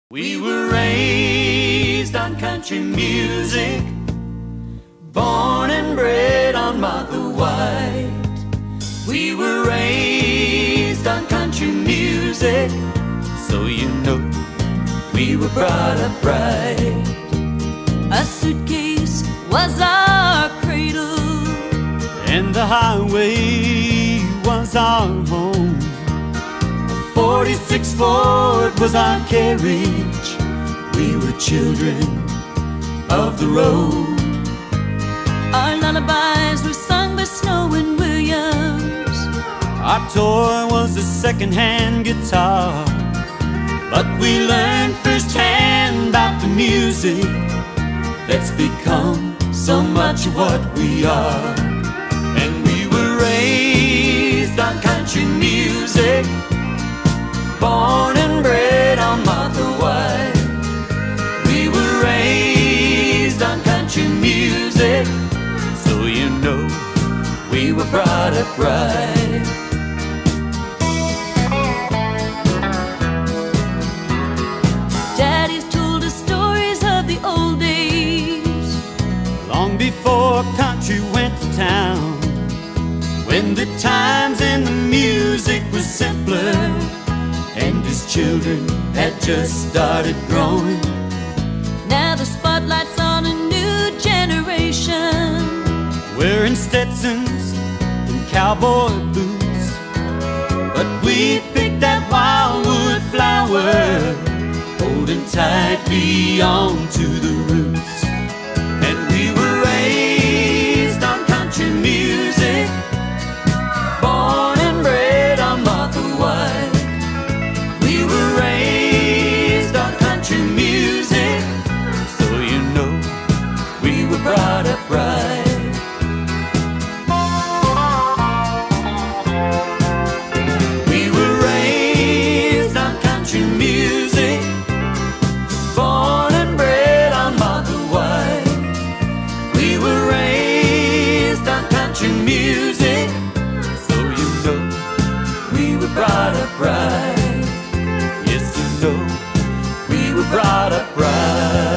We were raised on country music, born and bred on Martha White. We were raised on country music, so you know we were brought up right. A suitcase was our cradle, and the highway was our home. 46 Ford was our carriage. We were children of the road. our lullabies were sung by Snow and Williams. Our toy was a second-hand guitar, but we learned firsthand about the music that's become so much of what we are. And we were raised on country music, born and bred on Martha White. We were raised on country music, so you know we were brought up right. Daddy's told us stories of the old days, Long before country went to town, when the times and the music was simpler, and his children had just started growing. now the spotlight's on a new generation. Wearing Stetsons and cowboy boots, but we picked that wildwood flower, holding tightly on to the roots. And we were raised on country music, born and bred on Martha White. We were raised on country music, so you know we were brought up right. We were raised on country music, born and bred on Martha White. We were raised on country music, so you know we were brought up right. Yes, you know we were brought up right.